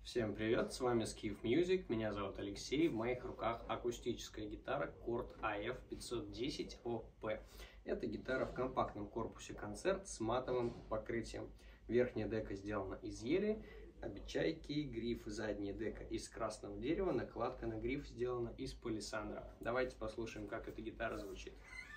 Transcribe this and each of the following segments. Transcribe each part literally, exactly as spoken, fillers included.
Всем привет, с вами Skiff Music, меня зовут Алексей, в моих руках акустическая гитара Chord эй эф пятьсот десять о пэ. Это гитара в компактном корпусе концерт с матовым покрытием. Верхняя дека сделана из ели, обечайки, гриф, задняя дека из красного дерева, накладка на гриф сделана из палисандра. Давайте послушаем, как эта гитара звучит.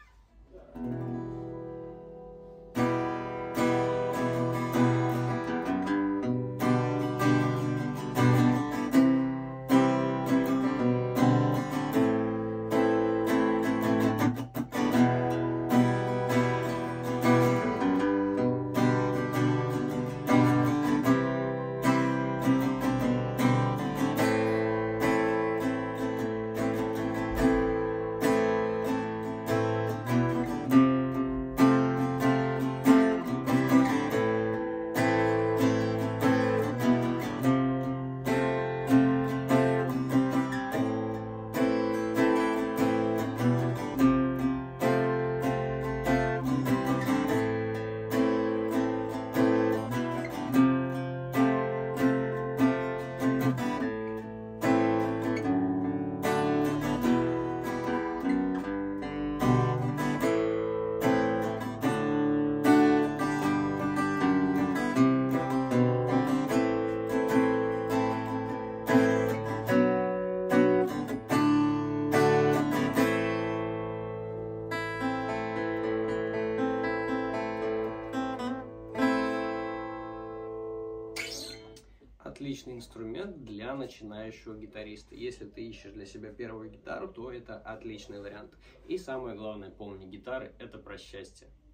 Отличный инструмент для начинающего гитариста. Если ты ищешь для себя первую гитару, то это отличный вариант. И самое главное, помни, гитары — это про счастье.